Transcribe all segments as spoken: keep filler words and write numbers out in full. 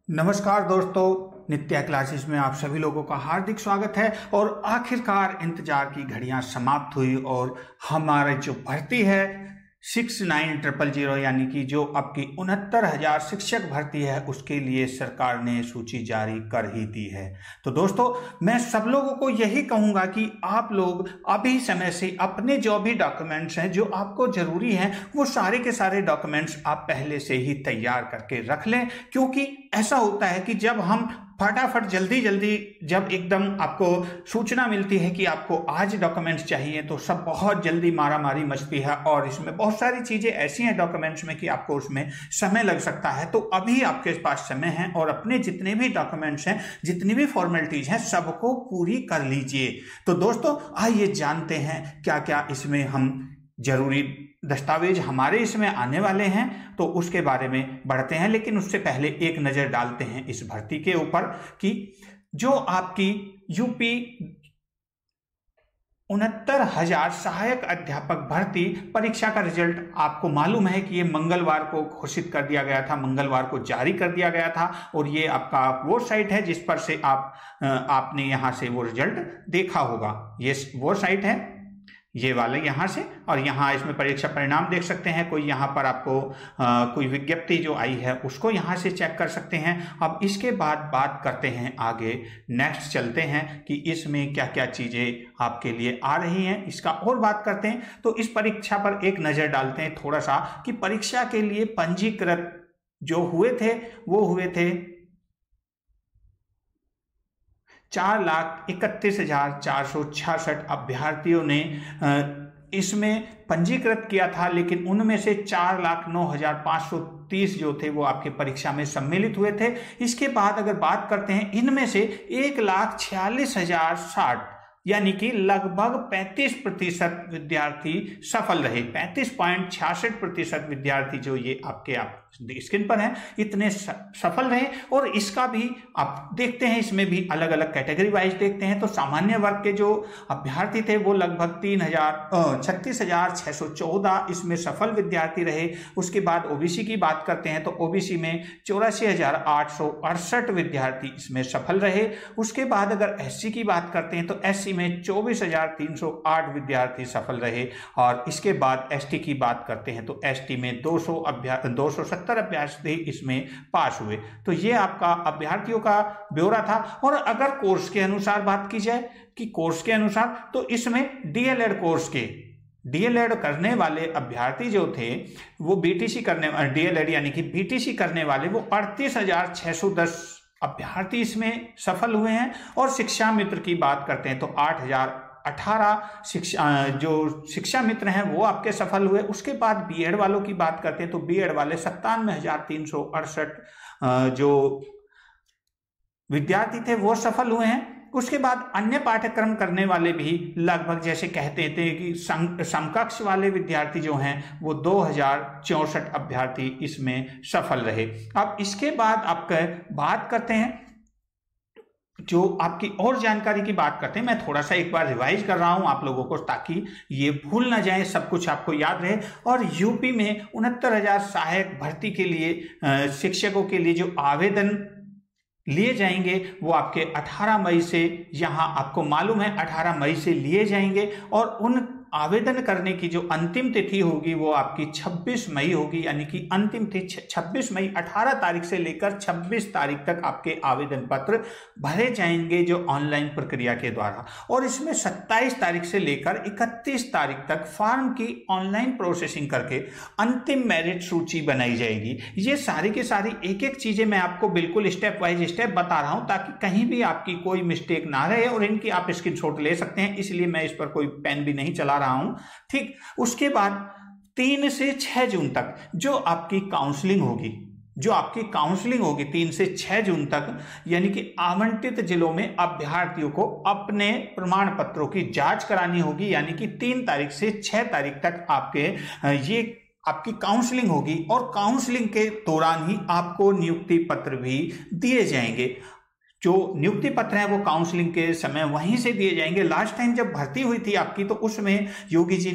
नमस्कार दोस्तों, नित्या क्लासेस में आप सभी लोगों का हार्दिक स्वागत है। और आखिरकार इंतजार की घड़ियां समाप्त हुई और हमारे जो भर्ती है सिक्स नाइन ट्रिपल जीरो यानी कि जो आपकी उनहत्तर हजार शिक्षक भर्ती है उसके लिए सरकार ने सूची जारी कर ही दी है। तो दोस्तों, मैं सब लोगों को यही कहूंगा कि आप लोग अभी समय से अपने जो भी डॉक्यूमेंट्स हैं जो आपको जरूरी हैं वो सारे के सारे डॉक्यूमेंट्स आप पहले से ही तैयार करके रख लें, क्योंकि ऐसा होता है कि जब हम फटाफट जल्दी जल्दी जब एकदम आपको सूचना मिलती है कि आपको आज डॉक्यूमेंट्स चाहिए तो सब बहुत जल्दी मारा मारी मचती है और इसमें बहुत सारी चीजें ऐसी हैं डॉक्यूमेंट्स में कि आपको उसमें समय लग सकता है। तो अभी आपके पास समय है और अपने जितने भी डॉक्यूमेंट्स हैं, जितनी भी फॉर्मेलिटीज हैं, सबको पूरी कर लीजिए। तो दोस्तों, आइए जानते हैं क्या क्या इसमें हम जरूरी दस्तावेज हमारे इसमें आने वाले हैं, तो उसके बारे में बढ़ते हैं। लेकिन उससे पहले एक नजर डालते हैं इस भर्ती के ऊपर कि जो आपकी यूपी उनहत्तर हजार सहायक अध्यापक भर्ती परीक्षा का रिजल्ट आपको मालूम है कि ये मंगलवार को घोषित कर दिया गया था, मंगलवार को जारी कर दिया गया था। और ये आपका वो साइट है जिस पर से आप आपने यहां से वो रिजल्ट देखा होगा। ये वो साइट है, ये वाले यहाँ से, और यहाँ इसमें परीक्षा परिणाम देख सकते हैं। कोई यहाँ पर आपको आ, कोई विज्ञप्ति जो आई है उसको यहाँ से चेक कर सकते हैं। अब इसके बाद बात करते हैं आगे, नेक्स्ट चलते हैं कि इसमें क्या क्या चीज़ें आपके लिए आ रही हैं, इसका और बात करते हैं। तो इस परीक्षा पर एक नज़र डालते हैं थोड़ा सा कि परीक्षा के लिए पंजीकृत जो हुए थे वो हुए थे चार लाख इकतीस हजार चार सौ छियासठ अभ्यर्थियों ने इसमें पंजीकृत किया था, लेकिन उनमें से चार लाख नौ हजार पाँच सौ तीस जो थे वो आपके परीक्षा में सम्मिलित हुए थे। इसके बाद अगर बात करते हैं, इनमें से एक लाख छियालीस हजार साठ यानी कि लगभग पैंतीस प्रतिशत विद्यार्थी सफल रहे। पैंतीस पॉइंट छियासठ प्रतिशत विद्यार्थी जो ये आपके आप स्क्रीन पर हैं इतने सफल रहे। और इसका भी आप देखते हैं, इसमें भी अलग अलग कैटेगरी वाइज देखते हैं। तो सामान्य वर्ग के जो अभ्यर्थी थे वो लगभग तीन हजार छत्तीस हजार छह सौ चौदह इसमें सफल विद्यार्थी रहे। उसके बाद ओबीसी की बात करते हैं तो ओबीसी में चौरासी हजार आठ सौ अड़सठ विद्यार्थी इसमें सफल रहे। उसके बाद अगर एससी की बात करते हैं तो एससी में चौबीस हजार तीन सौ आठ विद्यार्थी सफल रहे। और इसके बाद एसटी की बात करते हैं तो एसटी में दो सौ अभ्यर्थी दो सौ सत्तर अभ्यर्थी इसमें पास हुए। तो ये आपका अभ्यर्थियों का ब्यौरा था। और अगर कोर्स के अनुसार बात की जाए कि कोर्स के अनुसार, तो इसमें डीएलएड कोर्स के डीएलएड करने वाले अभ्यर्थी जो थे वो बीटीसी करने डीएलएड यानी कि बीटीसी करने वाले वो अड़तीस हजार छह सौ दस अभ्यर्थी इसमें सफल हुए हैं। और शिक्षा मित्र की बात करते हैं तो आठ हजार अठारह शिक्षा जो शिक्षा मित्र हैं वो आपके सफल हुए। उसके बाद बीएड वालों की बात करते हैं तो बीएड वाले सत्तानवे हजार तीन सौ अड़सठ जो विद्यार्थी थे वो सफल हुए हैं। उसके बाद अन्य पाठ्यक्रम करने वाले भी लगभग जैसे कहते थे कि समकक्ष वाले विद्यार्थी जो हैं वो दो हजार चौसठ अभ्यर्थी इसमें सफल रहे। अब इसके बाद आपका बात करते हैं जो आपकी और जानकारी की बात करते हैं। मैं थोड़ा सा एक बार रिवाइज कर रहा हूं आप लोगों को ताकि ये भूल ना जाए, सब कुछ आपको याद रहे। और यूपी में उनहत्तर हजार सहायक भर्ती के लिए शिक्षकों के लिए जो आवेदन लिए जाएंगे वो आपके अठारह मई से, यहाँ आपको मालूम है अठारह मई से लिए जाएंगे। और उन आवेदन करने की जो अंतिम तिथि होगी वो आपकी छब्बीस मई होगी, यानी कि अंतिम तिथि छब्बीस मई। अठारह तारीख से लेकर छब्बीस तारीख तक आपके आवेदन पत्र भरे जाएंगे जो ऑनलाइन प्रक्रिया के द्वारा। और इसमें सत्ताईस तारीख से लेकर इकतीस तारीख तक फॉर्म की ऑनलाइन प्रोसेसिंग करके अंतिम मेरिट सूची बनाई जाएगी। ये सारी की सारी एक एक चीजें मैं आपको बिल्कुल स्टेप वाइज स्टेप बता रहा हूं ताकि कहीं भी आपकी कोई मिस्टेक ना रहे। और इनकी आप स्क्रीनशॉट ले सकते हैं, इसलिए मैं इस पर कोई पेन भी नहीं चला रहा हूं, ठीक। उसके बाद तीन से छह जून तक जो आपकी काउंसलिंग होगी जो आपकी काउंसलिंग होगी तीन से छह जून तक, यानी कि आवंटित जिलों में अभ्यर्थियों को अपने प्रमाण पत्रों की जांच करानी होगी। यानी कि तीन तारीख से छह तारीख तक आपके ये आपकी काउंसलिंग होगी। और काउंसलिंग के दौरान ही आपको नियुक्ति पत्र भी दिए जाएंगे। जो नियुक्ति पत्र है वो काउंसलिंग के समय वहीं से दिए जाएंगे। लास्ट टाइम जब भर्ती हुई थी आपकी तो उसमें योगी जी ने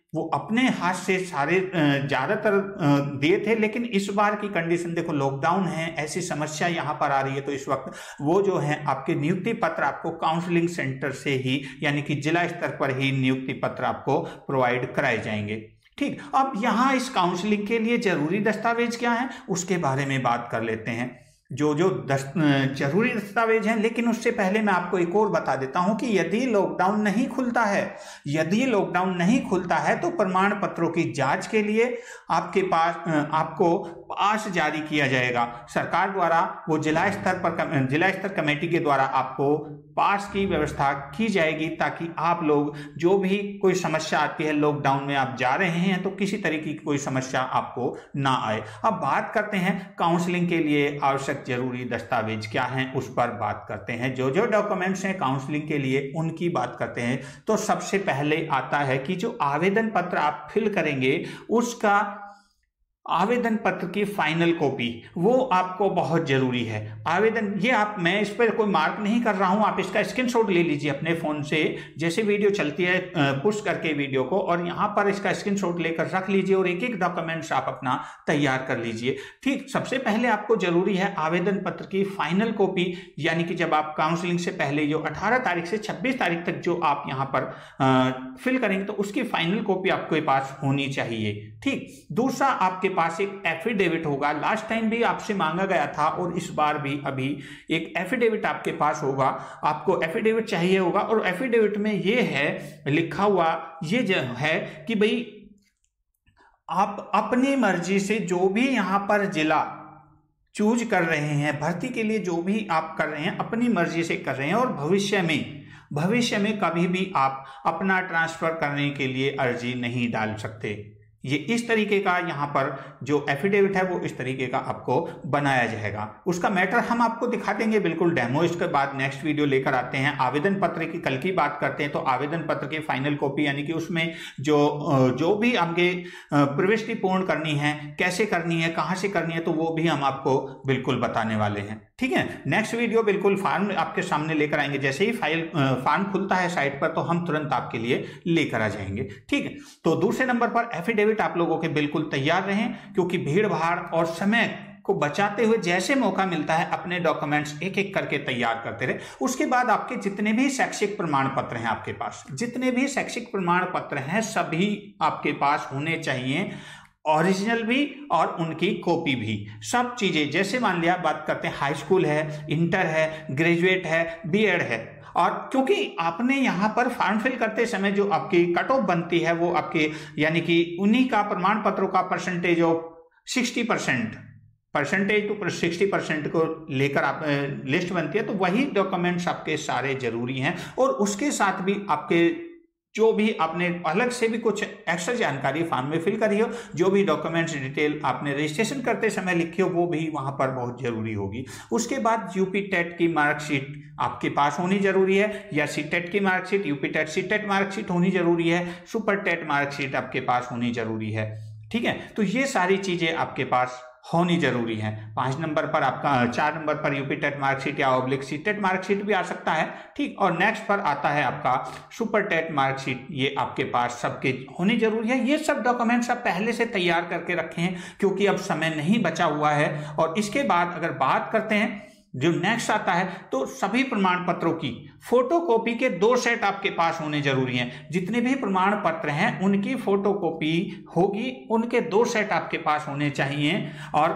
वो अपने हाथ से सारे ज़्यादातर दिए थे, लेकिन इस बार की कंडीशन देखो, लॉकडाउन है, ऐसी समस्या यहाँ पर आ रही है, तो इस वक्त वो जो है आपके नियुक्ति पत्र आपको काउंसलिंग सेंटर से ही यानी कि जिला स्तर पर ही नियुक्ति पत्र आपको प्रोवाइड कराए जाएंगे। ठीक, अब यहाँ इस काउंसलिंग के लिए जरूरी दस्तावेज क्या है उसके बारे में बात कर लेते हैं। जो जो दस्त, जरूरी दस्तावेज हैं, लेकिन उससे पहले मैं आपको एक और बता देता हूं कि यदि लॉकडाउन नहीं खुलता है यदि लॉकडाउन नहीं खुलता है तो प्रमाण पत्रों की जांच के लिए आपके पास आपको पास जारी किया जाएगा सरकार द्वारा। वो जिला स्तर पर जिला स्तर कमेटी के द्वारा आपको पास की व्यवस्था की जाएगी, ताकि आप लोग जो भी कोई समस्या आती है, लॉकडाउन में आप जा रहे हैं तो किसी तरीके की कोई समस्या आपको ना आए। अब बात करते हैं काउंसलिंग के लिए आवश्यक जरूरी दस्तावेज क्या हैं, उस पर बात करते हैं। जो जो डॉक्यूमेंट्स हैं काउंसलिंग के लिए उनकी बात करते हैं। तो सबसे पहले आता है कि जो आवेदन पत्र आप फिल करेंगे उसका आवेदन पत्र की फाइनल कॉपी वो आपको बहुत जरूरी है। आवेदन ये आप मैं इस पर कोई मार्क नहीं कर रहा हूं, आप इसका स्क्रीनशॉट ले लीजिए अपने फोन से, जैसे वीडियो चलती है पुश करके वीडियो को, और यहां पर इसका स्क्रीनशॉट लेकर रख लीजिए और एक एक डॉक्यूमेंट्स आप अपना तैयार कर लीजिए। ठीक, सबसे पहले आपको जरूरी है आवेदन पत्र की फाइनल कॉपी, यानी कि जब आप काउंसलिंग से पहले जो अठारह तारीख से छब्बीस तारीख तक जो आप यहाँ पर आ, फिल करेंगे तो उसकी फाइनल कॉपी आपके पास होनी चाहिए। ठीक, दूसरा आपके पास एक एफिडेविट होगा, लास्ट टाइम भी आपसे मांगा गया था और इस बार भी अभी एक एफिडेविट आपके पास होगा, आपको एफिडेविट चाहिए होगा। और एफिडेविट में ये है लिखा हुआ, ये जो है कि भाई आप अपनी मर्जी से जो भी यहां पर जिला चूज कर रहे हैं भर्ती के लिए, जो भी आप कर रहे हैं अपनी मर्जी से कर रहे हैं, और भविष्य में भविष्य में कभी भी आप अपना ट्रांसफर करने के लिए अर्जी नहीं डाल सकते। ये इस तरीके का यहाँ पर जो एफिडेविट है वो इस तरीके का आपको बनाया जाएगा। उसका मैटर हम आपको दिखा देंगे बिल्कुल डेमो, इसके बाद नेक्स्ट वीडियो लेकर आते हैं। आवेदन पत्र की कल की बात करते हैं, तो आवेदन पत्र की फाइनल कॉपी यानी कि उसमें जो जो भी आपके प्रविष्टि पूर्ण करनी है, कैसे करनी है, कहाँ से करनी है, तो वो भी हम आपको बिल्कुल बताने वाले हैं। ठीक है, नेक्स्ट वीडियो बिल्कुल फॉर्म आपके सामने लेकर आएंगे, जैसे ही फाइल फॉर्म खुलता है साइट पर तो हम तुरंत आपके लिए लेकर आ जाएंगे। ठीक है, तो दूसरे नंबर पर एफिडेविट आप लोगों के बिल्कुल तैयार रहें, क्योंकि भीड़ भाड़ और समय को बचाते हुए जैसे मौका मिलता है अपने डॉक्यूमेंट्स एक एक करके तैयार करते रहे। उसके बाद आपके जितने भी शैक्षिक प्रमाण पत्र हैं आपके पास जितने भी शैक्षिक प्रमाण पत्र हैं सभी आपके पास होने चाहिए, ओरिजिनल भी और उनकी कॉपी भी, सब चीजें। जैसे मान लिया बात करते हैं हाई स्कूल है, इंटर है, ग्रेजुएट है, बीएड है, और क्योंकि आपने यहाँ पर फॉर्म फिल करते समय जो आपकी कट ऑफ बनती है वो आपके यानी कि उन्हीं का प्रमाण पत्रों का percentage of sixty percent percentage to sixty percent को लेकर आप लिस्ट बनती है, तो वही डॉक्यूमेंट्स आपके सारे जरूरी हैं। और उसके साथ भी आपके जो भी आपने अलग से भी कुछ एक्स्ट्रा जानकारी फॉर्म में फिल करी हो, जो भी डॉक्यूमेंट्स डिटेल आपने रजिस्ट्रेशन करते समय लिखी हो वो भी वहां पर बहुत जरूरी होगी। उसके बाद यूपी टेट की मार्कशीट आपके पास होनी जरूरी है, या सी टेट की मार्कशीट, UP TET C TET marksheet होनी जरूरी है, सुपर टेट मार्कशीट आपके पास होनी जरूरी है। ठीक है, तो ये सारी चीजें आपके पास होनी जरूरी है। पांच नंबर पर आपका चार नंबर पर यूपी टेट मार्कशीट या ऑब्लिक सी टेट मार्कशीट भी आ सकता है। ठीक, और नेक्स्ट पर आता है आपका सुपर टेट मार्कशीट, ये आपके पास सबके होनी जरूरी है। ये सब डॉक्यूमेंट्स आप पहले से तैयार करके रखे हैं, क्योंकि अब समय नहीं बचा हुआ है। और इसके बाद अगर बात करते हैं जो नेक्स्ट आता है, तो सभी प्रमाण पत्रों की फोटोकॉपी के दो सेट आपके पास होने जरूरी हैं। जितने भी प्रमाण पत्र हैं उनकी फोटोकॉपी होगी, उनके दो सेट आपके पास होने चाहिए, और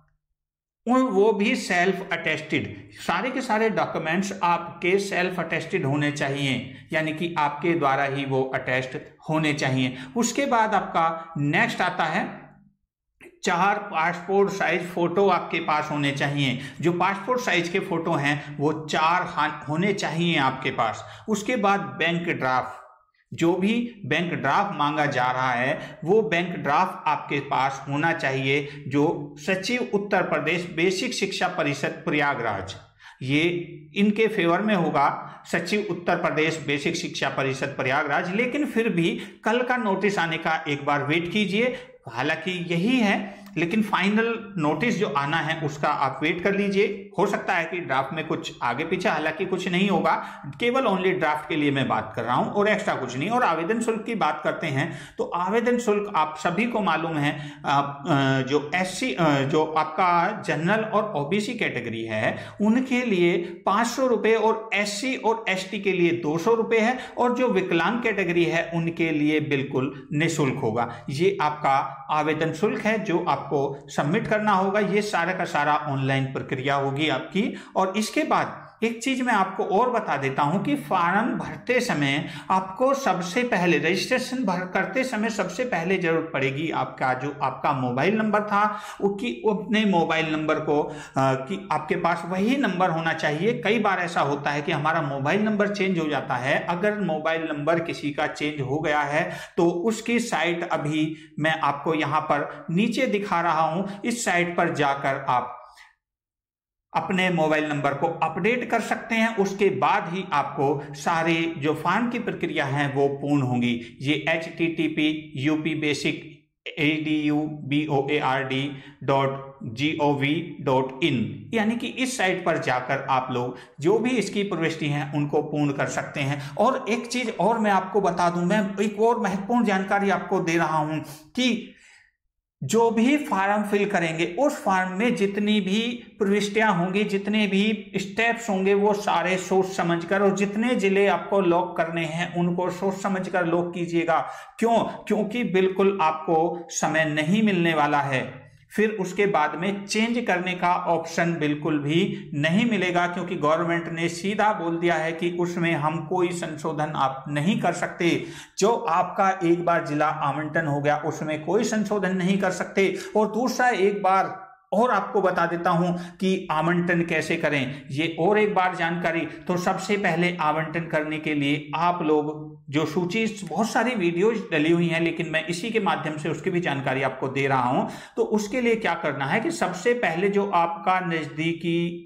वो भी सेल्फ अटेस्टेड। सारे के सारे डॉक्यूमेंट्स आपके सेल्फ अटेस्टेड होने चाहिए, यानी कि आपके द्वारा ही वो अटेस्ट होने चाहिए। उसके बाद आपका नेक्स्ट आता है चार पासपोर्ट साइज फोटो आपके पास होने चाहिए। जो पासपोर्ट साइज के फोटो हैं वो चार होने चाहिए आपके पास। उसके बाद बैंक ड्राफ्ट, जो भी बैंक ड्राफ्ट मांगा जा रहा है वो बैंक ड्राफ्ट आपके पास होना चाहिए, जो सचिव उत्तर प्रदेश बेसिक शिक्षा परिषद प्रयागराज, ये इनके फेवर में होगा, सचिव उत्तर प्रदेश बेसिक शिक्षा परिषद प्रयागराज। लेकिन फिर भी कल का नोटिस आने का एक बार वेट कीजिए, हालांकि यही है लेकिन फाइनल नोटिस जो आना है उसका आप वेट कर लीजिए। हो सकता है कि ड्राफ्ट में कुछ आगे पीछे, हालांकि कुछ नहीं होगा, केवल ओनली ड्राफ्ट के लिए मैं बात कर रहा हूं और एक्स्ट्रा कुछ नहीं। और आवेदन शुल्क की बात करते हैं तो आवेदन शुल्क आप सभी को मालूम है, जो एससी जो आपका जनरल और ओबीसी कैटेगरी है उनके लिए पांच सौ रुपए और एससी और एसटी के लिए दो सौ रुपए है, और जो विकलांग कैटेगरी है उनके लिए बिल्कुल निःशुल्क होगा। ये आपका आवेदन शुल्क है जो आपको सबमिट करना होगा। ये सारा का सारा ऑनलाइन प्रक्रिया होगी आपकी। और इसके बाद एक चीज मैं आपको और बता देता हूं कि फॉर्म भरते समय आपको सबसे पहले रजिस्ट्रेशन भर करते समय सबसे पहले जरूरत पड़ेगी आपका जो आपका मोबाइल नंबर था उसकी अपने मोबाइल नंबर को आ, कि आपके पास वही नंबर होना चाहिए। कई बार ऐसा होता है कि हमारा मोबाइल नंबर चेंज हो जाता है। अगर मोबाइल नंबर किसी का चेंज हो गया है तो उसकी साइट अभी मैं आपको यहां पर नीचे दिखा रहा हूं, इस साइट पर जाकर आप अपने मोबाइल नंबर को अपडेट कर सकते हैं। उसके बाद ही आपको सारे जो फॉर्म की प्रक्रिया है वो पूर्ण होंगी। ये H T T P U P basic E D U B O A R D dot G O V dot in यानी कि इस साइट पर जाकर आप लोग जो भी इसकी प्रविष्टि हैं उनको पूर्ण कर सकते हैं। और एक चीज और मैं आपको बता दूं, मैं एक और महत्वपूर्ण जानकारी आपको दे रहा हूं कि जो भी फॉर्म फिल करेंगे उस फॉर्म में जितनी भी प्रविष्टियां होंगी, जितने भी स्टेप्स होंगे वो सारे सोच समझकर, और जितने जिले आपको लॉक करने हैं उनको सोच समझकर लॉक कीजिएगा। क्यों? क्योंकि बिल्कुल आपको समय नहीं मिलने वाला है। फिर उसके बाद में चेंज करने का ऑप्शन बिल्कुल भी नहीं मिलेगा, क्योंकि गवर्नमेंट ने सीधा बोल दिया है कि उसमें हम कोई संशोधन आप नहीं कर सकते। जो आपका एक बार जिला आवंटन हो गया उसमें कोई संशोधन नहीं कर सकते। और दूसरा एक बार और आपको बता देता हूं कि आवंटन कैसे करें, ये और एक बार जानकारी। तो सबसे पहले आवंटन करने के लिए आप लोग जो सूची, बहुत सारी वीडियोज डली हुई हैं लेकिन मैं इसी के माध्यम से उसकी भी जानकारी आपको दे रहा हूं। तो उसके लिए क्या करना है कि सबसे पहले जो आपका नजदीकी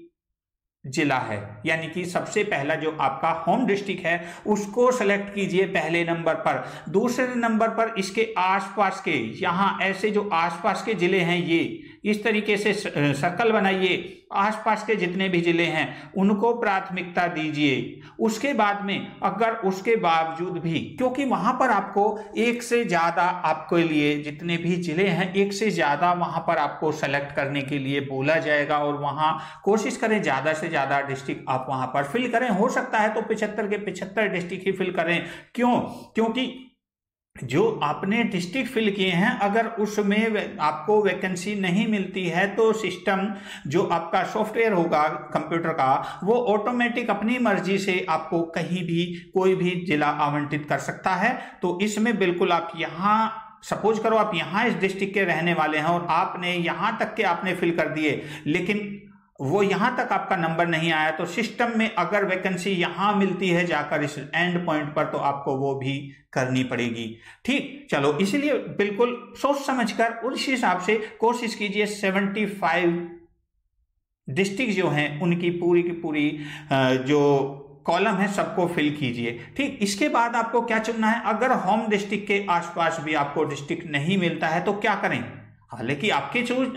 जिला है, यानी कि सबसे पहला जो आपका होम डिस्ट्रिक्ट है उसको सेलेक्ट कीजिए पहले नंबर पर। दूसरे नंबर पर इसके आसपास के, यहां ऐसे जो आसपास के जिले हैं ये इस तरीके से सर्कल बनाइए। आसपास के जितने भी जिले हैं उनको प्राथमिकता दीजिए। उसके बाद में अगर उसके बावजूद भी, क्योंकि वहां पर आपको एक से ज्यादा आपके लिए जितने भी जिले हैं एक से ज्यादा वहां पर आपको सेलेक्ट करने के लिए बोला जाएगा, और वहां कोशिश करें ज्यादा से ज्यादा डिस्ट्रिक्ट आप वहां पर फिल करें। हो सकता है तो पिछहत्तर के पिछहत्तर डिस्ट्रिक्ट ही फिल करें। क्यों? क्योंकि जो आपने डिस्ट्रिक्ट फिल किए हैं अगर उसमें आपको वैकेंसी नहीं मिलती है तो सिस्टम जो आपका सॉफ्टवेयर होगा कंप्यूटर का वो ऑटोमेटिक अपनी मर्जी से आपको कहीं भी कोई भी जिला आवंटित कर सकता है। तो इसमें बिल्कुल आप यहाँ सपोज करो आप यहाँ इस डिस्ट्रिक्ट के रहने वाले हैं और आपने यहाँ तक के आपने फिल कर दिए, लेकिन वो यहां तक आपका नंबर नहीं आया, तो सिस्टम में अगर वैकेंसी यहां मिलती है जाकर इस एंड पॉइंट पर तो आपको वो भी करनी पड़ेगी। ठीक, चलो इसलिए बिल्कुल सोच समझकर उस हिसाब से कोशिश कीजिए। पचहत्तर डिस्ट्रिक्ट जो हैं उनकी पूरी की पूरी जो कॉलम है सबको फिल कीजिए। ठीक, इसके बाद आपको क्या चुनना है, अगर होम डिस्ट्रिक्ट के आसपास भी आपको डिस्ट्रिक्ट नहीं मिलता है तो क्या करें। हालांकि आपके चूज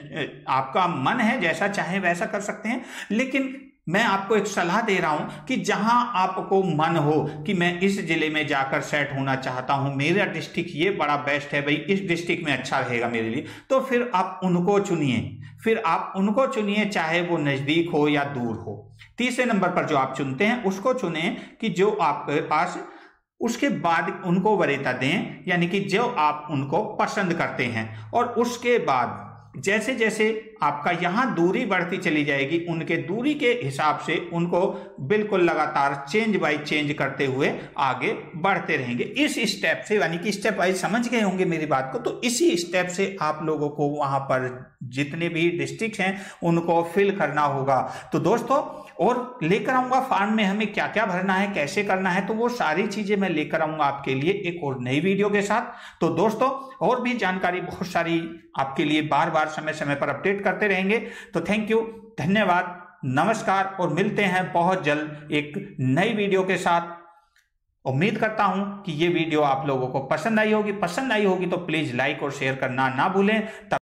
आपका मन है, जैसा चाहे वैसा कर सकते हैं, लेकिन मैं आपको एक सलाह दे रहा हूं कि जहां आपको मन हो कि मैं इस जिले में जाकर सेट होना चाहता हूं, मेरा डिस्ट्रिक्ट ये बड़ा बेस्ट है भाई, इस डिस्ट्रिक्ट में अच्छा रहेगा मेरे लिए, तो फिर आप उनको चुनिए। फिर आप उनको चुनिए चाहे वो नजदीक हो या दूर हो। तीसरे नंबर पर जो आप चुनते हैं उसको चुने कि जो आपके पास, उसके बाद उनको वरीयता दें, यानी कि जो आप उनको पसंद करते हैं। और उसके बाद जैसे जैसे आपका यहां दूरी बढ़ती चली जाएगी उनके दूरी के हिसाब से उनको बिल्कुल लगातार चेंज बाय चेंज करते हुए आगे बढ़ते रहेंगे। इस स्टेप से, यानी कि स्टेप वाइज समझ गए होंगे मेरी बात को, तो इसी स्टेप से आप लोगों को वहां पर जितने भी डिस्ट्रिक्ट हैं उनको फिल करना होगा। तो दोस्तों और लेकर आऊंगा फॉर्म में हमें क्या क्या भरना है, कैसे करना है, तो वो सारी चीजें मैं लेकर आऊंगा आपके लिए एक और नई वीडियो के साथ। तो दोस्तों और भी जानकारी बहुत सारी आपके लिए बार बार समय समय पर अपडेट करते रहेंगे। तो थैंक यू, धन्यवाद, नमस्कार, और मिलते हैं बहुत जल्द एक नई वीडियो के साथ। उम्मीद करता हूं कि ये वीडियो आप लोगों को पसंद आई होगी। पसंद आई होगी तो प्लीज लाइक और शेयर करना ना भूलें।